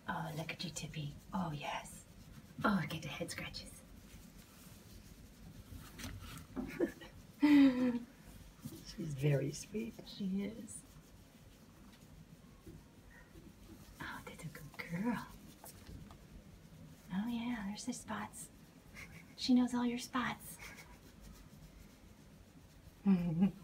Oh, look at you, Tippy. Oh, yes. Oh, get the head scratches. She's very sweet. She is. Oh, that's a good girl. Oh, yeah, there's the spots. She knows all your spots.